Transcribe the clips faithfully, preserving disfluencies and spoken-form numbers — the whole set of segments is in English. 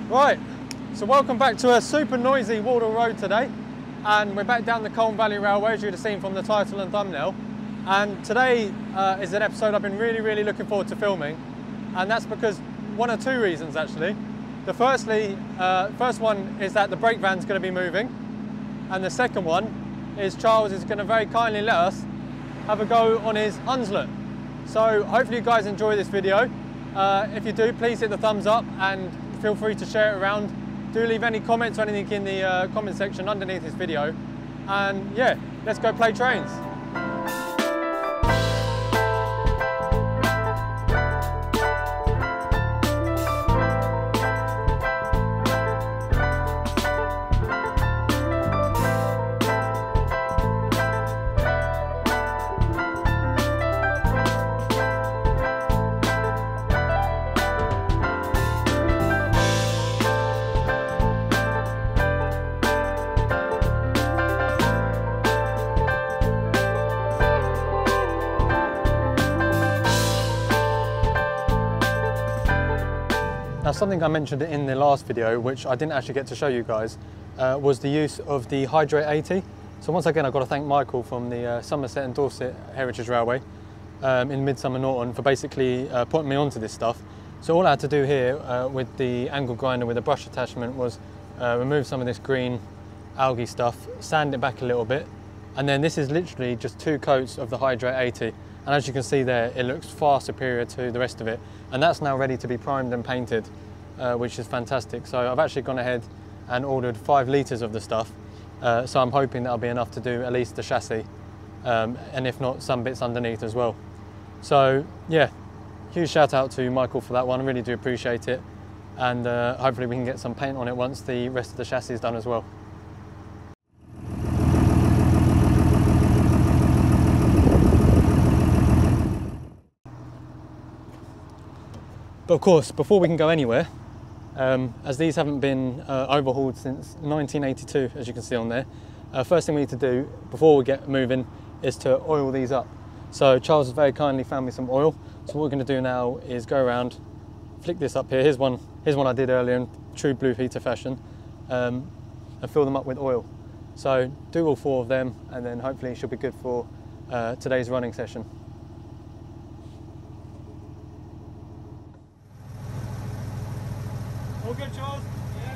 Right, so welcome back to a super noisy Wardle Road today, and we're back down the Colne Valley Railway, as you'd have seen from the title and thumbnail. And today uh, is an episode I've been really, really looking forward to filming, and that's because one or two reasons actually. The firstly, uh, first one is that the brake van's going to be moving, and the second one is Charles is going to very kindly let us have a go on his Hunslet. So hopefully you guys enjoy this video. Uh, if you do, please hit the thumbs up and feel free to share it around. Do leave any comments or anything in the uh, comment section underneath this video. And yeah, let's go play trains. Now, something I mentioned in the last video, which I didn't actually get to show you guys, uh, was the use of the Hydrate eighty. So once again, I've got to thank Michael from the uh, Somerset and Dorset Heritage Railway um, in Midsummer Norton for basically uh, putting me onto this stuff. So all I had to do here uh, with the angle grinder with the brush attachment was uh, remove some of this green algae stuff, sand it back a little bit, and then this is literally just two coats of the Hydrate eighty. And as you can see there, it looks far superior to the rest of it. And that's now ready to be primed and painted, uh, which is fantastic. So I've actually gone ahead and ordered five litres of the stuff. Uh, so I'm hoping that'll be enough to do at least the chassis, um, and if not, some bits underneath as well. So yeah, huge shout out to Michael for that one. I really do appreciate it. And uh, hopefully we can get some paint on it once the rest of the chassis is done as well. But of course, before we can go anywhere, um, as these haven't been uh, overhauled since nineteen eighty-two, as you can see on there, uh, first thing we need to do before we get moving is to oil these up. So Charles has very kindly found me some oil. So what we're going to do now is go around, flick this up here. Here's one, here's one I did earlier in true Blue Peter fashion, um, and fill them up with oil. So do all four of them, and then hopefully it should be good for uh, today's running session. All good, Charles? Yeah.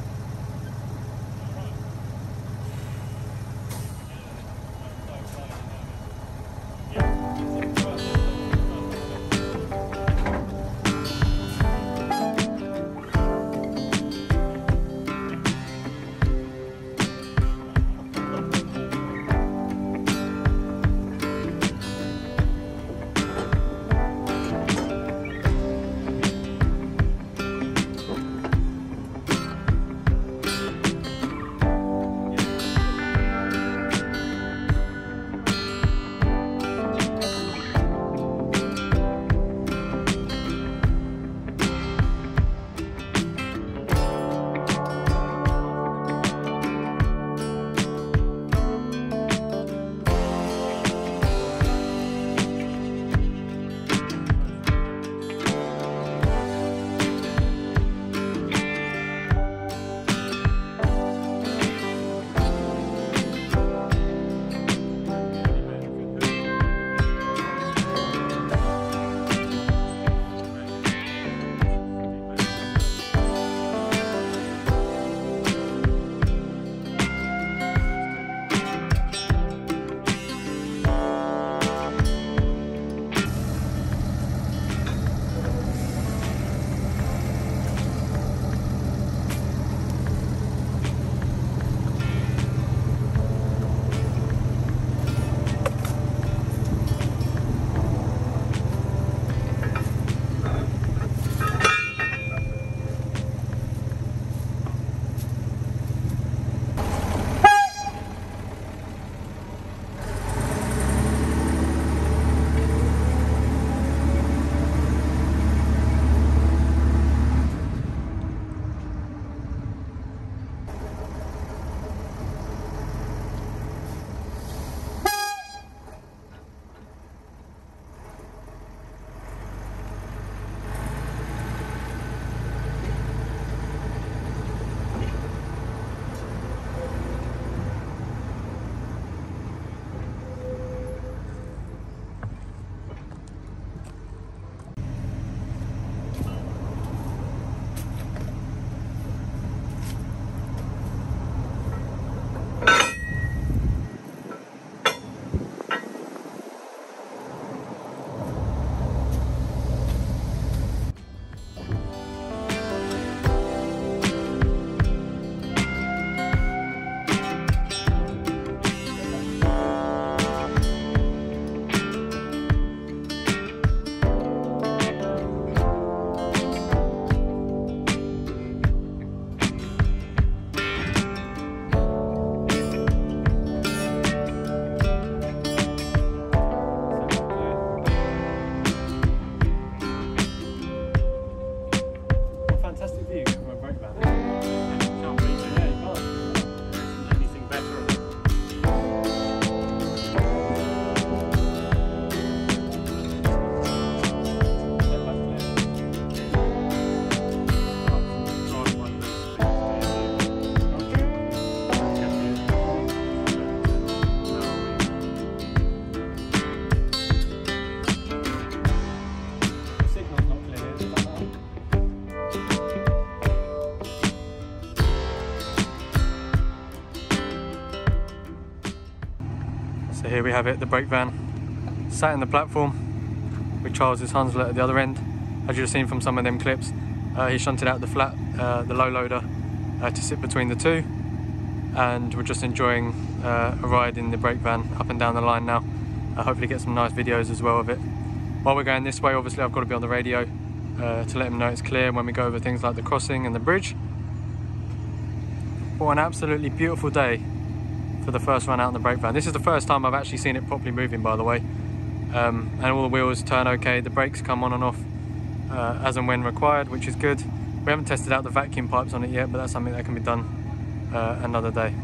here we have it, the brake van, sat in the platform with Charles's Hunslet at the other end. As you've seen from some of them clips, uh, he shunted out the flat, uh, the low loader, uh, to sit between the two, and we're just enjoying uh, a ride in the brake van up and down the line now. Uh, hopefully get some nice videos as well of it. While we're going this way, obviously I've got to be on the radio uh, to let him know it's clear when we go over things like the crossing and the bridge. What an absolutely beautiful day for the first run out in the brake van. This is the first time I've actually seen it properly moving, by the way. Um, and all the wheels turn okay, the brakes come on and off uh, as and when required, which is good. We haven't tested out the vacuum pipes on it yet, but that's something that can be done uh, another day.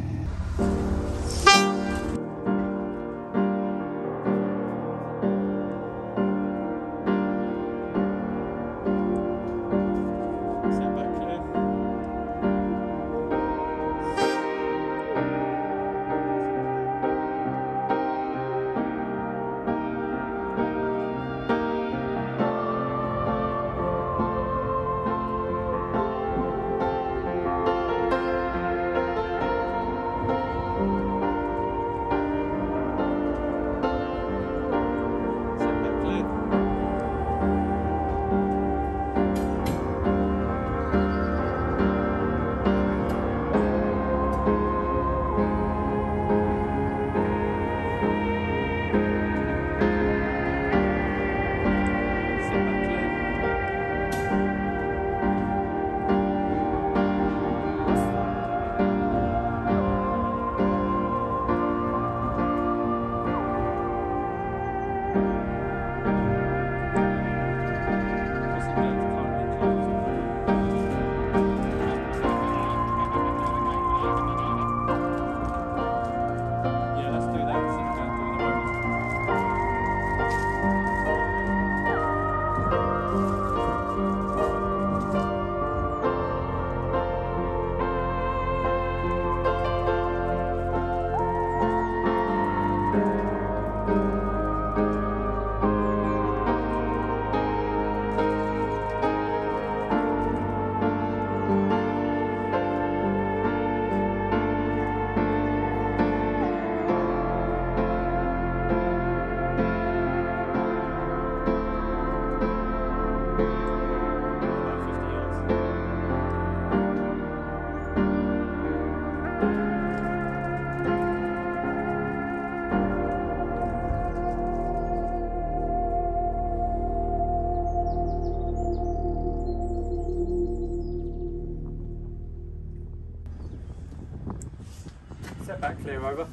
Set back clear over.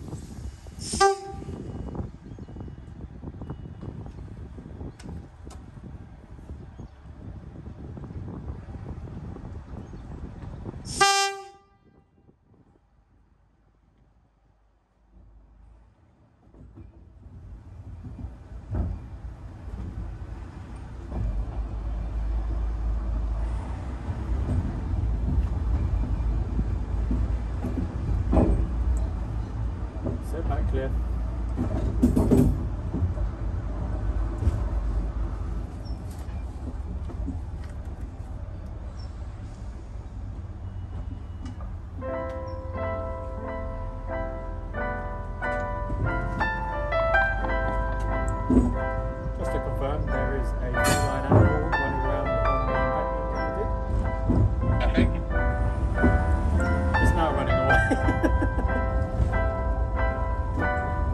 Set back clear. Just to confirm, there is a line animal running around on the embankment that we did. It's now running away.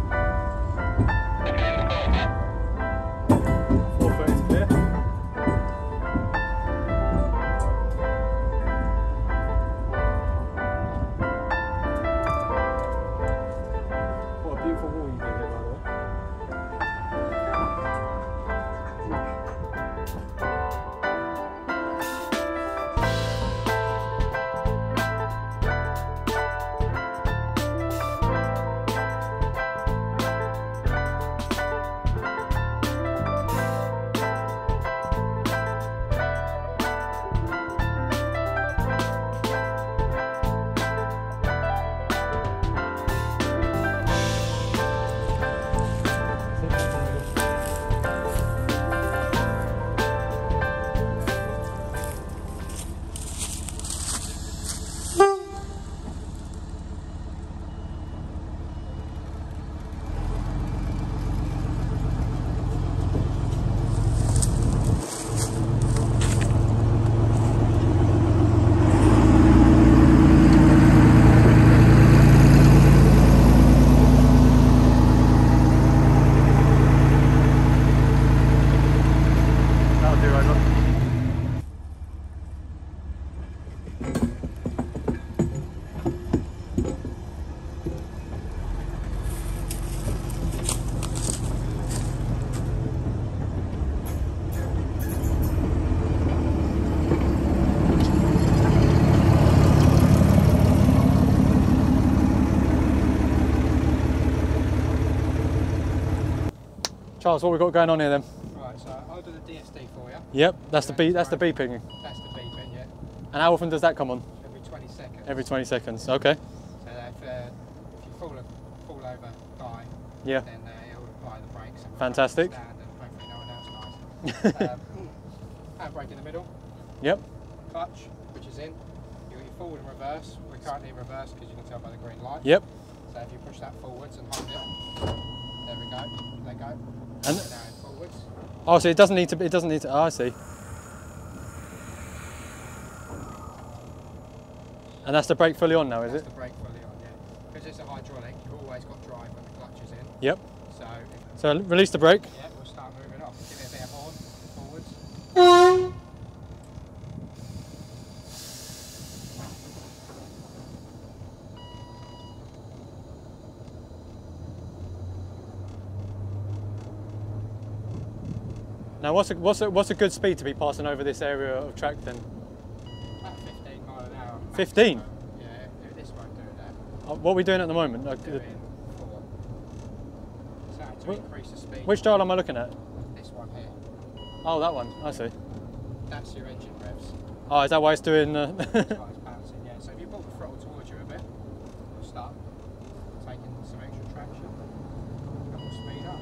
Charles, what we got going on here then? Right, so I'll do the D S D for you. Yep, that's the beep. That's the beeping. That's the beeping, yeah. And how often does that come on? Every twenty seconds. Every twenty seconds. Okay. So that if, uh, if you fall, fall over, die, Yeah. then uh, it'll apply the brakes. And Fantastic. Stand and hopefully no one else dies. um, handbrake in the middle. Yep. Clutch, which is in. You got your forward and reverse. We're currently in reverse because you can tell by the green light. Yep. So if you push that forwards and hold it, there we go. Let go. And now in forwards. oh, so it doesn't need to. It doesn't need to. Oh, I see. And that's the brake fully on now, is That's it? the brake fully on, yeah. Because it's a hydraulic, you've always got drive when the clutch is in. Yep. So, if, So release the brake. yeah, we'll start moving off. Give it a bit of horn forwards. Now, what's a, what's a, what's a good speed to be passing over this area of track then? About fifteen mile an hour. fifteen? Yeah, this won't do that. Uh, What are we doing at the moment? Like, Do it in four. So to Wh- increase the speed. which dial am I looking at? This one here. Oh, that one. I see. That's your engine revs. Oh, is that why it's doing? Uh... That's why it's bouncing, yeah. So if you pull the throttle towards you a bit, you'll start taking some extra traction. And we'll speed up.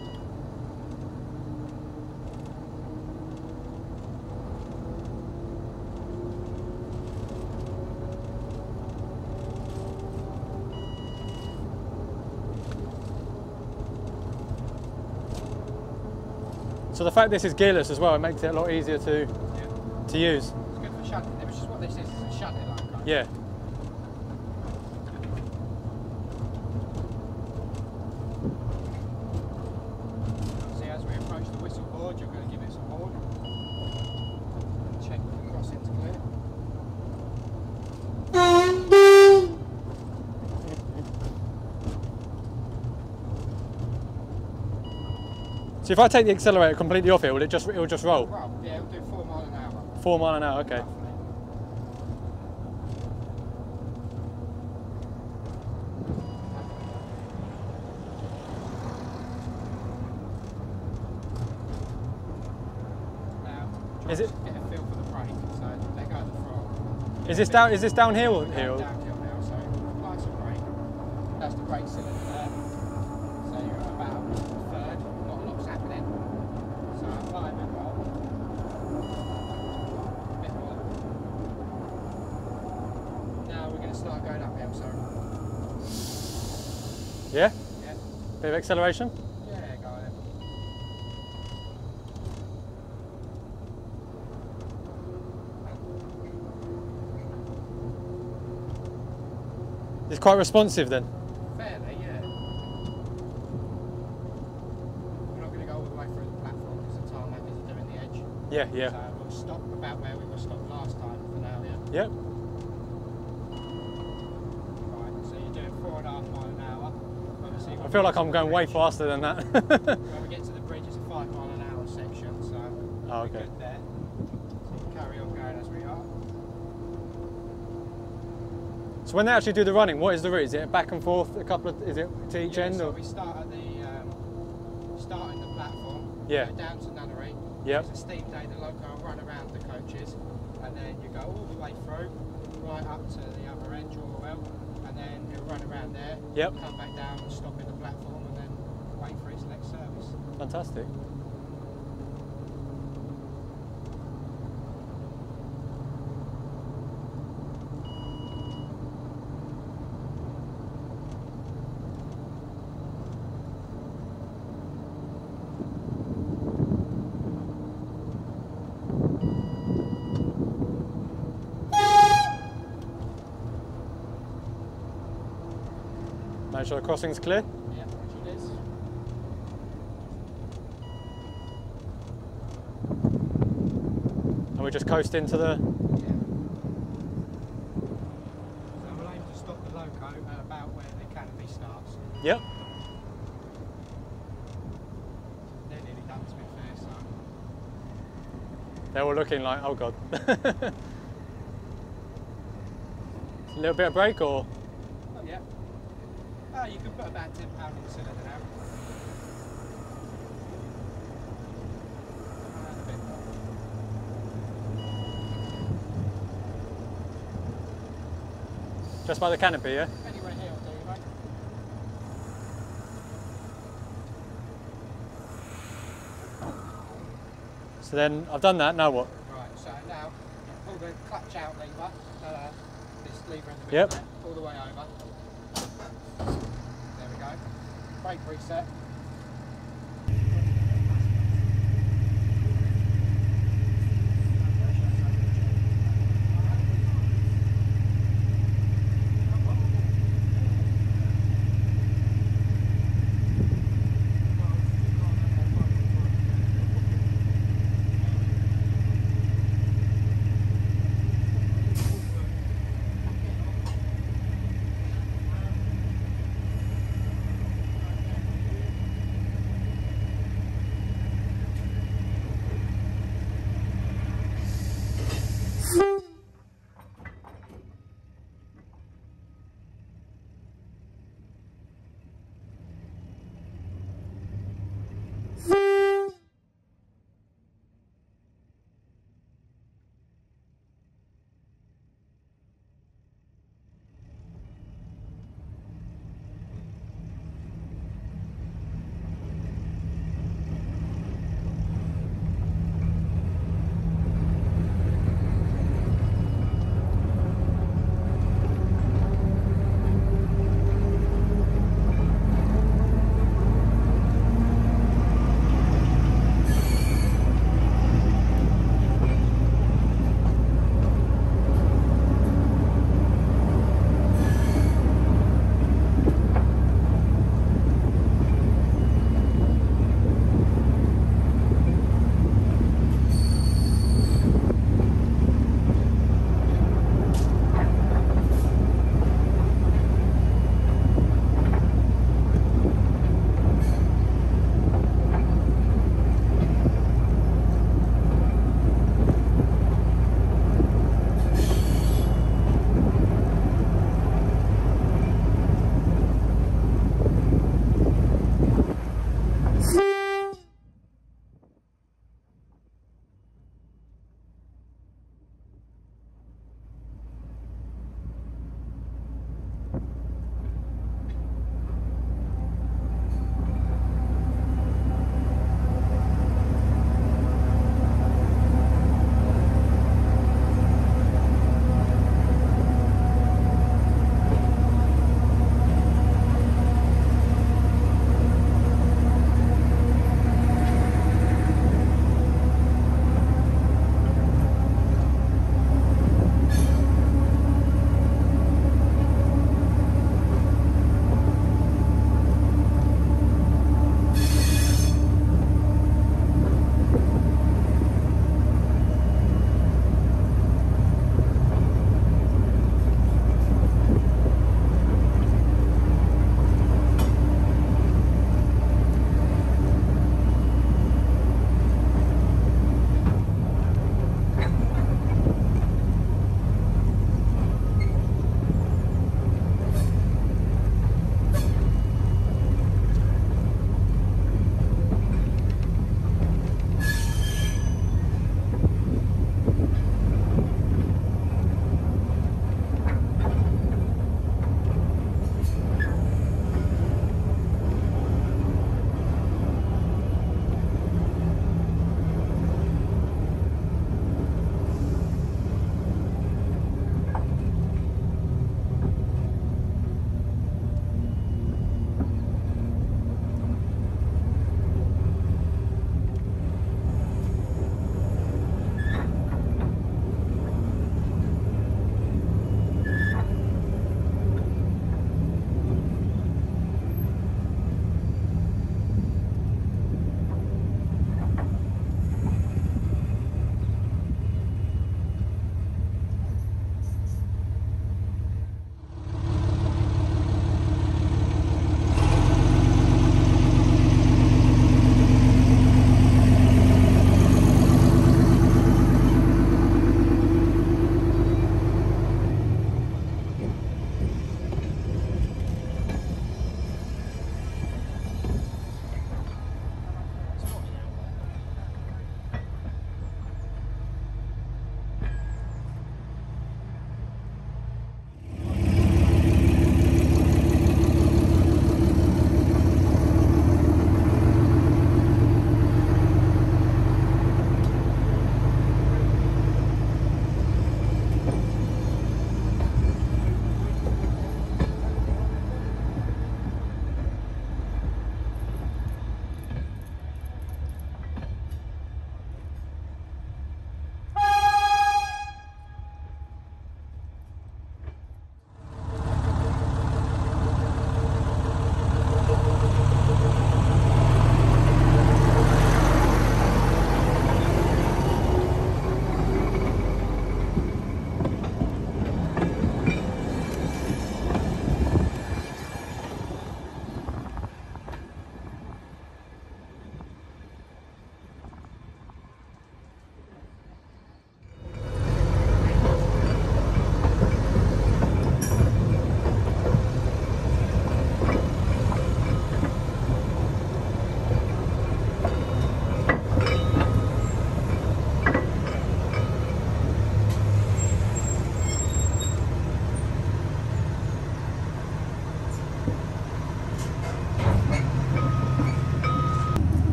So the fact this is gearless as well, it makes it a lot easier to Yeah. to use. It's good for shunting, which is what this is, it's a shunting loco. Yeah. See, as we approach the whistle board, you're going to give it some horn. And check the crossing's clear. So if I take the accelerator completely off it, will it just it will just roll? Well, yeah, we'll do four mile an hour. Four mile an hour. Okay. Roughly. Now, Is it- just get a feel for the brake, so let go of the throttle. Is this down? Is this downhill? Down, Hill? downhill now, so apply some brake. That's the brake cylinder there. So you're at about a third, not a lot's happening. So apply a bit more. A bit more. Now we're going to start going uphill, so Yeah. yeah. Bit of acceleration. Yeah, go ahead. It's quite responsive then. Fairly, yeah. We're not going to go all the way through the platform because the tarmac is doing the edge. Yeah. Yeah. So we'll stop about where we were stopped last time for now, yeah. Yep. Right, so you're doing four and a half mile an hour. Obviously, I when feel we like get I'm to the going way bridge- faster than that. When we get to the bridge, it's a five mile an hour section, so Oh, we're okay. good there. So you can carry on going as we are. So when they actually do the running, what is the route? Is it back and forth a couple of? Is it to each Yeah, end? so Or? we start at the um, start at the platform. Yeah. Go down to Nunnery. Yep. It's a steep day. The loco will run around the coaches, and then you go all the way through, right up to the other end, Draw and then you'll run around there. Yep. Come back down and stop in the platform, and then wait for its next service. Fantastic. Make sure the crossing's clear. Yeah, which it is. And we just coast into the. Yeah. So we'll aim to stop the loco at about where the canopy starts. Yep. They're nearly done, to be fair, so. They're all looking like, oh god. A little bit of brake or? Oh, yeah. Oh, you can put about ten pounds in the cylinder now. Just by the canopy, yeah? Anywhere here will do, mate. So then I've done that, now what? Right, so now pull the clutch out lever, uh, this lever in the middle Yep. there, all the way over. There we go. Brake reset.